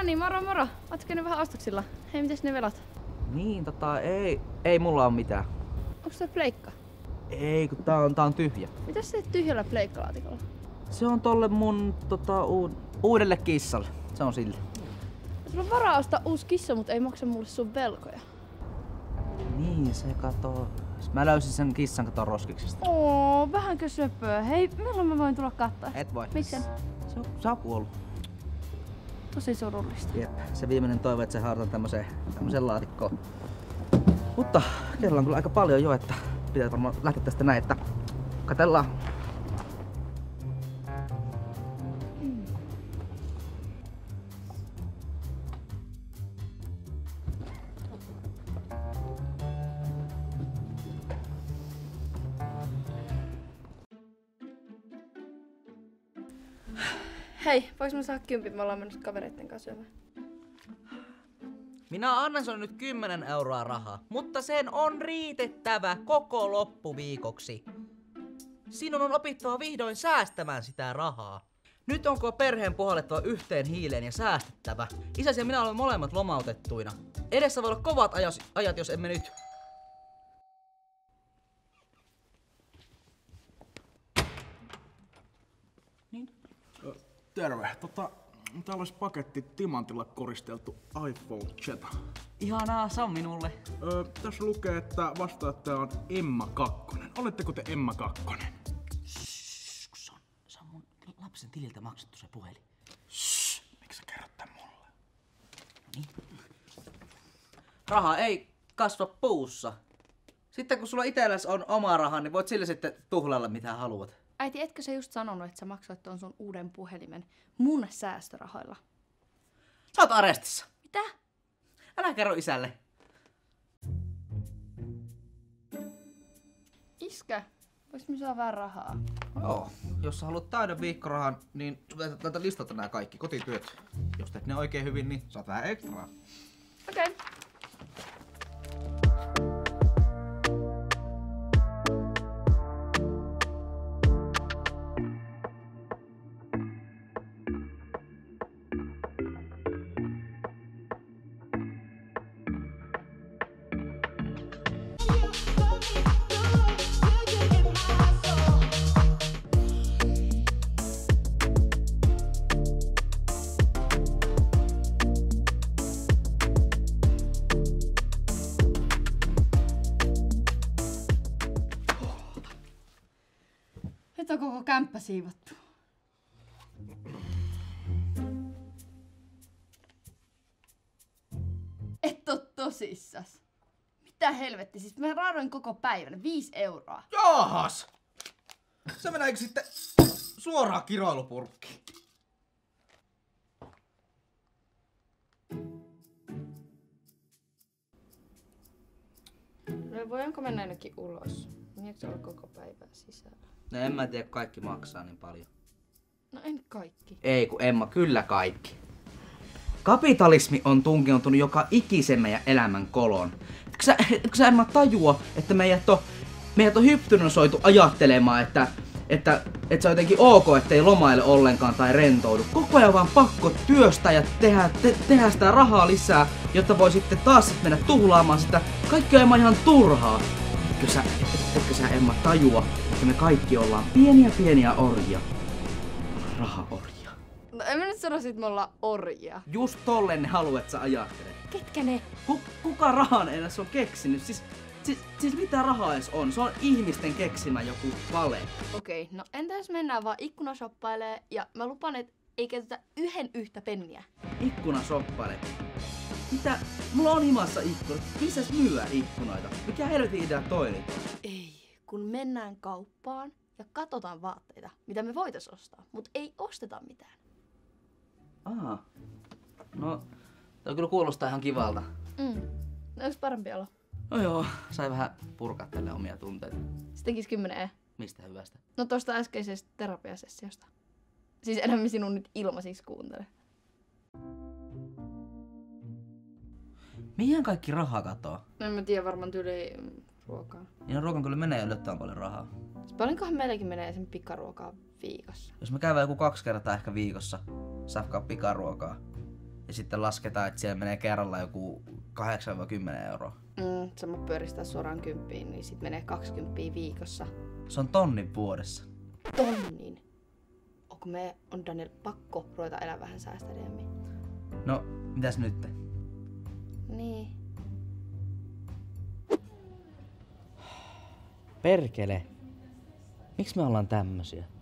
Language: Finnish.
niin, moro moro. Ootko käynyt vähän ostoksilla? Hei, mitäs ne velat? Niin, ei mulla oo mitään. Onks se pleikka? Ei, kun tää on tyhjä. Mitäs se tyhjällä pleikkalaatikolla? Se on tolle mun uudelle kissalle. Se on sille. Sulla on varaa ostaa uusi kissa, mutta ei maksa mulle sun velkoja. Niin, se katoo. Mä löysin sen kissan katon roskiksesta. Vähänkö söpöä? Hei, milloin mä voin tulla katsoa? Et voi. Miksen? Se on kuollut. Tosi surullista. Jep, se viimeinen toive, että se haartaan tämmösen laatikkoon. Mutta kello on kyllä aika paljon jo, että pitää varmaan lähteä tästä näin, että katellaan. Hei, vois mä saada 10? Me ollaan menossa kavereitten kanssa syömään. Minä annan sulle nyt 10 euroa rahaa, mutta sen on riitettävä koko loppuviikoksi. Sinun on opittava vihdoin säästämään sitä rahaa. Nyt onko perheen puhallettava yhteen hiileen ja säästettävä. Isäsi ja minä olemme molemmat lomautettuina. Edessä voi olla kovat ajat, jos emme nyt. Niin. Terve. Täällä olisi paketti timantilla koristeltu iPhone Z. Ihanaa, se on minulle. Tässä lukee, että vastaattaja on Emma Kakkonen. Oletteko te Emma Kakkonen? Se on mun lapsen tililtä maksettu se puhelin. Miksi sä kerrot tän mulle? Niin. Raha ei kasva puussa. Sitten kun sulla itselläs on oma raha, niin voit sillä sitten tuhlailla mitä haluat. Äiti, etkö sä just sanonut, että sä maksoit ton sun uuden puhelimen mun säästörahoilla? Sä oot arestissa. Mitä? Älä kerro isälle. Iskä, vois mä saa vähän rahaa? Joo, jos sä haluat täyden viikkorahan, niin sun täytyy listata nämä kaikki kotityöt. Jos teet ne oikein hyvin, niin saat vähän ekstraa. Okei. Okay. Nyt on koko kämppä siivottu. Et oo tosissas. Mitä helvetti, siis mä raadoin koko päivän 5 euroa. Jaahas! Se meneekö sitten suoraan kiroilupurkkiin? No voinko mennä ainakin ulos? Miekö olla koko päivää sisällä? No en mä tiedä, kaikki maksaa niin paljon. No en kaikki. Ei kun Emma, kyllä kaikki. Kapitalismi on tunkeutunut joka ikisen meidän elämän koloon. Etkö sä Emma tajua, että meidät on hypnotisoitu ajattelemaan, että se on jotenkin ok, ettei lomaile ollenkaan tai rentoudu. Koko ajan vaan pakko työstää ja tehdä sitä rahaa lisää, jotta voi sitten taas mennä tuhlaamaan sitä. Kaikki on ihan turhaa. Etkö sä Emma tajua, että me kaikki ollaan pieniä orjia. Rahaorjia. No en mä nyt sanoisi, että me ollaan orjia. Just tolleen ne haluat, että sä ajattelet. Ketkä ne? Kuka rahan edes on keksinyt? Siis mitä rahaa edes on? Se on ihmisten keksimä joku vale. Okei, no entä jos mennään vaan ikkunashoppailee ja mä lupaan, että ei käytetä yhtä penniä. Ikkunashoppaile. Mitä? Mulla on himassa ikkunat. Missäs myyä ikkunoita? Mikä helvetin idea toi nyt? Ei, kun mennään kauppaan ja katsotaan vaatteita, mitä me voitais ostaa, mutta ei osteta mitään. Aha. No, toi kyllä kuulostaa ihan kivalta. No onks parempi olo? No joo, sai vähän purkaa tälle omia tunteita. Se tekis 10 Mistä hyvästä? No tosta äskeisestä terapiasessiosta. Siis enemmän sinun nyt ilmaisiksi kuuntele. Mihin kaikki raha katoaa? No en mä tiedä, varmaan tyyli ruokaa. Ja ruokan kyllä menee yllättävän paljon rahaa. Paljonkohan meilläkin menee sen pikaruokaa viikossa? Jos me käydään joku 2 kertaa ehkä viikossa safkaa pikaruokaa, ja sitten lasketaan, että siellä menee kerralla joku 8-10 euroa. Sama pyöristää suoraan 10, niin sit menee 20 viikossa. Se on tonnin vuodessa. Tonnin. Onko me on Daniel pakko ruveta elää vähän säästeliämmin? No, mitäs nyt? Niin. Perkele. Miksi me ollaan tämmösiä?